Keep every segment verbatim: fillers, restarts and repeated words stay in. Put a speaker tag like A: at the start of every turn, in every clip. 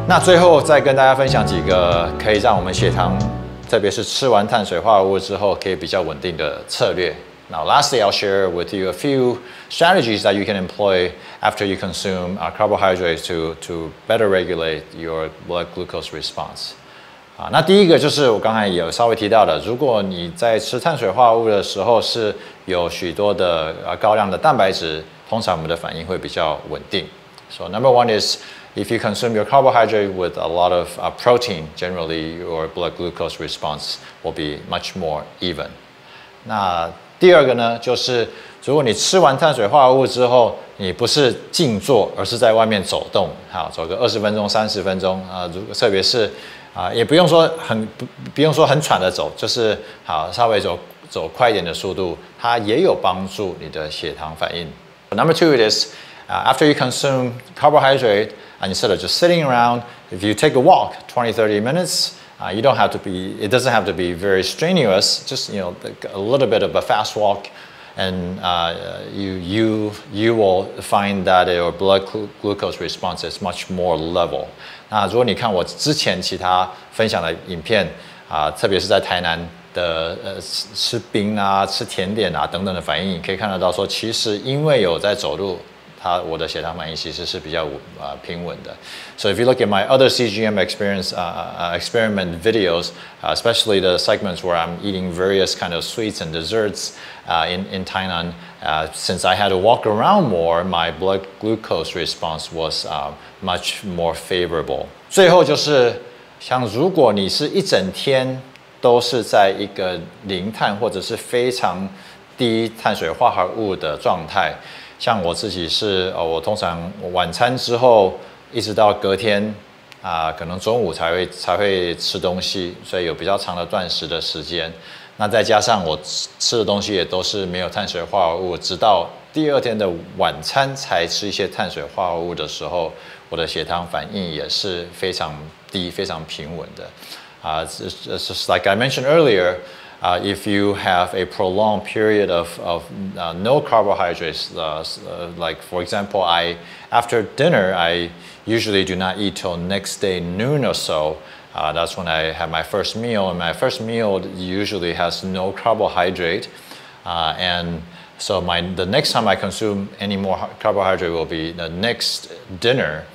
A: 那最后再跟大家分享几个可以让我们血糖，特别是吃完碳水化合物之后可以比较稳定的策略。Now, lastly, I'll share with you a few strategies that you can employ after you consume uh, carbohydrates to to better regulate your blood glucose response. 啊，那第一个就是我刚才有稍微提到的，如果你在吃碳水化合物的时候是有许多的呃高量的蛋白质，通常我们的反应会比较稳定。So number one is if you consume your carbohydrate with a lot of uh, protein, generally your blood glucose response will be much more even. 那第二个呢，就是如果你吃完碳水化合物之后，你不是静坐，而是在外面走动，好，走个二十分钟、三十分钟啊，如特别是啊，也不用说很不不用说很喘的走，就是好稍微走走快一点的速度，它也有帮助你的血糖反应。Number two, it is uh, after you consume carbohydrate, and instead of just sitting around, if you take a walk, twenty, thirty minutes. Uh, you don't have to be, it doesn't have to be very strenuous, just, you know, a little bit of a fast walk, and uh, you, you, you will find that your blood glucose response is much more level. 那如果你看我之前其他分享的影片啊、呃，特别是在台南的呃吃冰啊、吃甜点啊等等的反应，你可以看得到说，其实因为有在走路。它我的血糖反应其实是比较呃平稳的。So if you look at my other C G M experience uh, uh, experiment videos, uh, especially the segments where I'm eating various kind of sweets and desserts uh, in in Tainan, uh, since I had to walk around more, my blood glucose response was uh, much more favorable. 最后就是像如果你是一整天都是在一个零碳或者是非常低碳水化合物的状态。像我自己是，呃，我通常晚餐之后一直到隔天啊、呃，可能中午才会才会吃东西，所以有比较长的断食的时间。那再加上我吃的东西也都是没有碳水化合物，直到第二天的晚餐才吃一些碳水化合物的时候，我的血糖反应也是非常低、非常平稳的。啊、uh, ，it's just like I mentioned earlier. Uh, if you have a prolonged period of, of uh, no carbohydrates, uh, uh, like for example, I after dinner I usually do not eat till next day noon or so. Uh, that's when I have my first meal, and my first meal usually has no carbohydrate, uh, and so my the next time I consume any more carbohydrate will be the next dinner.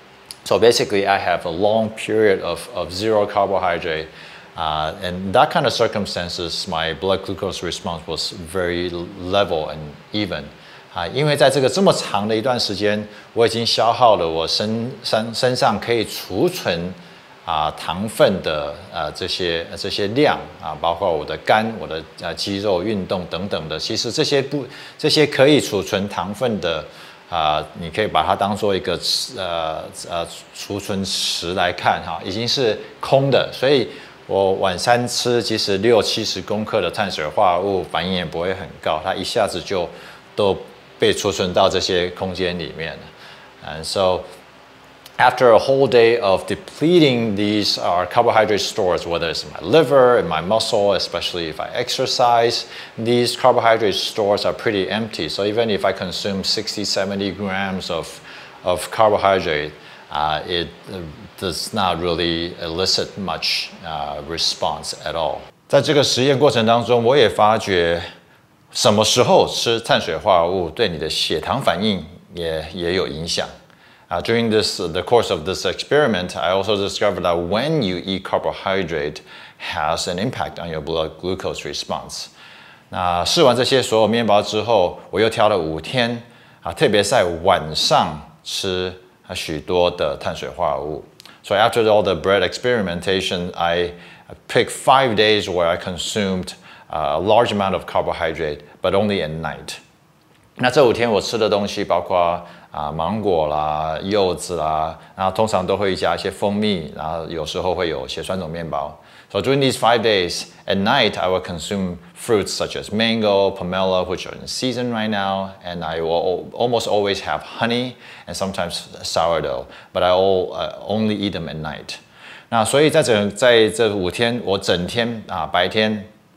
A: So basically, I have a long period of, of zero carbohydrate. Uh, and that kind of circumstances, my blood glucose response was very level and even. 啊，因为在这个这么长的一段时间，我已经消耗了我身身身上可以储存啊糖分的呃这些这些量啊，包括我的肝、我的呃肌肉运动等等的。其实这些不这些可以储存糖分的啊，你可以把它当做一个呃呃储存池来看哈，已经是空的，所以。我晚餐吃即使六七十公克的碳水化合物，反应也不会很高，它一下子就都被储存到这些空间里面了。And so, after a whole day of depleting these uh, carbohydrate stores, whether it's my liver and my muscle, especially if I exercise, these carbohydrate stores are pretty empty. So even if I consume sixty, seventy grams of of carbohydrate, uh, it uh, does not really elicit much uh, response at all. 在这个实验过程当中，我也发觉什么时候吃碳水化合物对你的血糖反应也也有影响。Uh, during this the course of this experiment, I also discovered that when you eat carbohydrate has an impact on your blood glucose response. 那试完这些所有面包之后，我又挑了五天啊，特别在晚上吃。许多的碳水化合物。So after all the bread experimentation, I picked five days where I consumed a large amount of carbohydrate, but only at night. 那这五天我吃的东西包括啊芒果啦、柚子啦，然后通常都会加一些蜂蜜，然后有时候会有血栓种面包。So during these five days, at night I will consume fruits such as mango, pomelo, which are in season right now, and I will almost always have honey and sometimes sourdough, but I will uh, only eat them at night. 那所以在整在这五天，我整天啊白天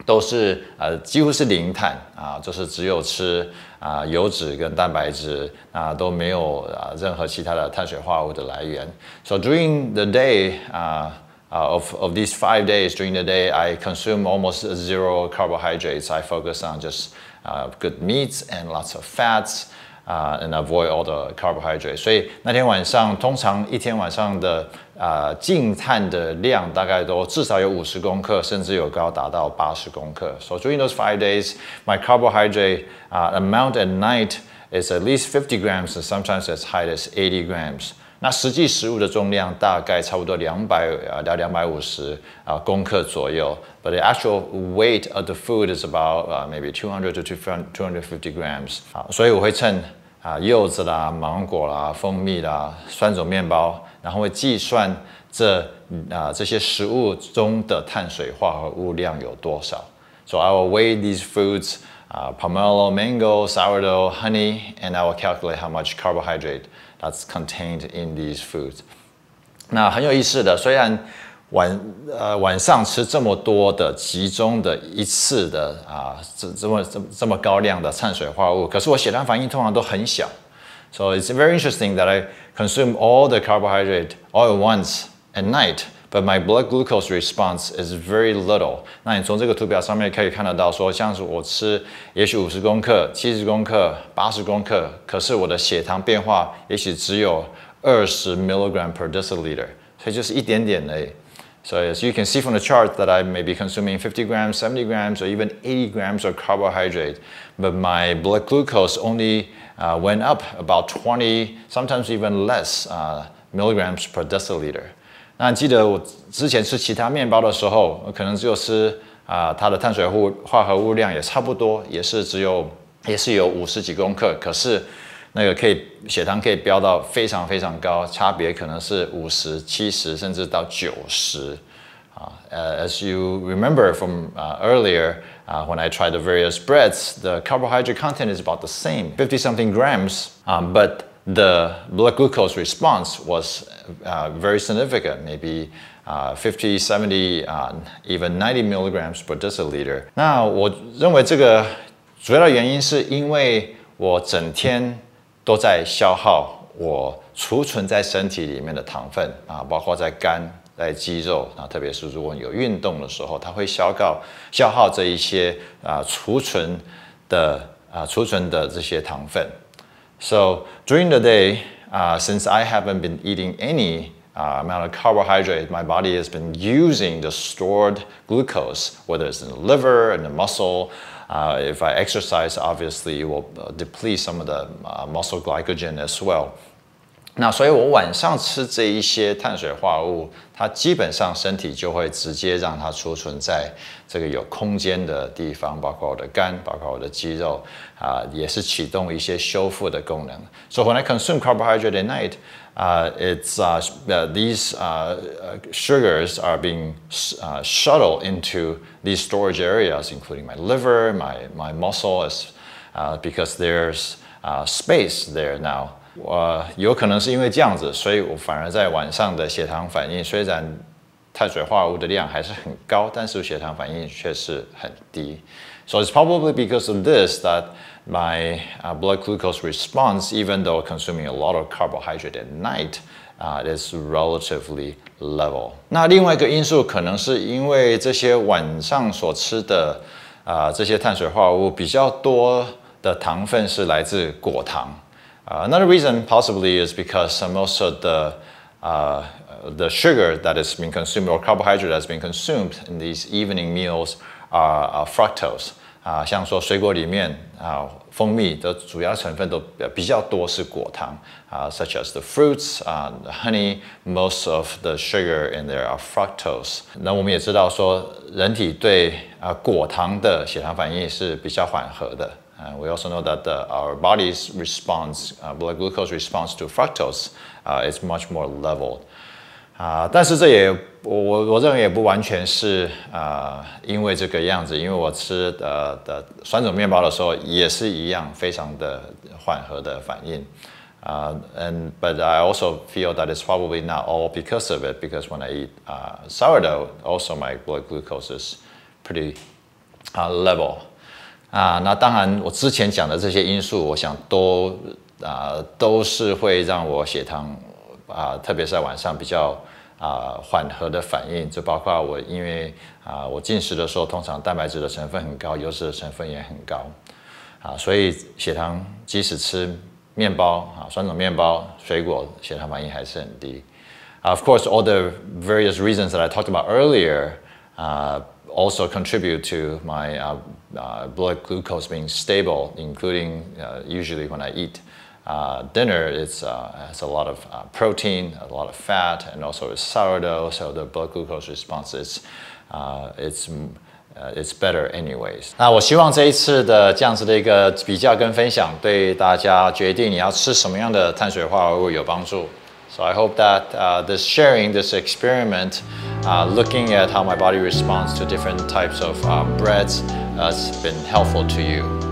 A: 都是呃几乎是零碳啊，就是只有吃啊油脂跟蛋白质啊都没有啊任何其他的碳水化合物的来源。So during the day 啊、uh, of of these five days during the day, I consume almost zero carbohydrates. I focus on just uh, good meats and lots of fats. Uh, and avoid all the carbohydrates. 所以那天晚上，通常一天晚上的呃净碳的量大概都至少有五十公克，甚至有高达到八十公克。So during those five days, my carbohydrate uh, amount at night is at least fifty grams, and sometimes as high as eighty grams. 那实际食物的重量大概差不多两百呃到两百五十啊公克左右 ，but the actual weight of the food is about uh, maybe two hundred to two hundred fifty grams. 啊，所以我会称啊柚子啦、芒果啦、蜂蜜啦、酸种面包，然后会计算这啊这些食物中的碳水化合物量有多少。So I will weigh these foods, uh, pomelo, mango, sourdough, honey, and I will calculate how much carbohydrate that's contained in these foods. 那很有意思的，虽然晚呃晚上吃这么多的集中的一次的啊这这么这这么高量的碳水化合物，可是我血糖反应通常都很小。So it's very interesting that I consume all the carbohydrate all at once at night, but my blood glucose response is very little. 那你从这个图表上面可以看得到说，像是我吃也许五十公克、七十公克、八十公克，可是我的血糖变化也许只有二十 milligram per deciliter， 所以就是一点点而已。So as you can see from the chart that I may be consuming fifty grams, seventy grams, or even eighty grams of carbohydrate, but my blood glucose only uh, went up about twenty, sometimes even less uh, milligrams per deciliter. 那记得我之前吃其他面包的时候，可能只有吃啊、呃，它的碳水化合物量也差不多，也是只有也是有五十几公克，可是那个可以血糖可以飙到非常非常高，差别可能是五十、七十甚至到九十。Uh, as you remember from uh, earlier, uh, when I tried the various breads, the carbohydrate content is about the same, fifty something grams, um, but the blood glucose response was uh, very significant, maybe uh, fifty, seventy, uh, even ninety milligrams per deciliter. 那我认为这个主要的原因是因为我整天都在消耗我储存在身体里面的糖分啊，包括在肝、在肌肉啊，特别是如果有运动的时候，它会消耗消耗这一些啊储存的啊储存的这些糖分。So during the day, uh, since I haven't been eating any uh, amount of carbohydrate, my body has been using the stored glucose, whether it's in the liver and the muscle. Uh, if I exercise, obviously, it will deplete some of the uh, muscle glycogen as well. 那所以我晚上吃这一些碳水化合物，它基本上身体就会直接让它储存在这个有空间的地方，包括我的肝，包括我的肌肉，啊、呃，也是启动一些修复的功能。So when I consume carbohydrate at night, uh, it's uh, these uh, sugars are being uh, shuttled into these storage areas, including my liver, my my muscles, uh, because there's uh, space there now. 我有可能是因为这样子，所以我反而在晚上的血糖反应虽然碳水化合物的量还是很高，但是血糖反应却是很低。So it's probably because of this that my uh, blood glucose response, even though consuming a lot of carbohydrate at night, uh, is relatively level. 那另外一个因素可能是因为这些晚上所吃的啊、呃、这些碳水化合物比较多的糖分是来自果糖。Uh, another reason possibly is because uh, most of the uh, the sugar that is being consumed or carbohydrate that's being consumed in these evening meals are, are fructose. 啊、uh, 像说水果里面啊、uh, 蜂蜜的主要成分都比较多是果糖啊、uh, such as the fruits, uh, the honey, most of the sugar in there are fructose. 那我们也知道说人体对啊、uh, 果糖的血糖反应是比较缓和的。Uh, we also know that the, our body's response, uh, blood glucose response to fructose, uh, is much more leveled. 啊、uh, 但是这也我我认为也不完全是啊、呃、因为这个样子，因为我吃的的酸种面包的时候也是一样，非常的缓和的反应。Uh, and but I also feel that it's probably not all because of it, because when I eat uh, sourdough, also my blood glucose is pretty 啊 level 啊，那当然我之前讲的这些因素，我想都啊都是会让我血糖啊，特别是在晚上比较啊缓和的反应，就包括我因为啊我进食的时候，通常蛋白质的成分很高，油脂的成分也很高啊，所以血糖即使吃面包啊酸种面包、水果，血糖反应还是很低。Of course, all the various reasons that I talked about earlier uh, also contribute to my uh, uh, blood glucose being stable, including uh, usually when I eat uh, dinner, it's uh, has a lot of uh, protein, a lot of fat, and also it's sourdough, so the blood glucose response is uh, it's uh, it's better anyways. 那我希望这一次的这样子的一个比较跟分享，对大家决定你要吃什么样的碳水化合物有帮助。So I hope that uh, this sharing, this experiment, uh, looking at how my body responds to different types of um, breads has been helpful to you.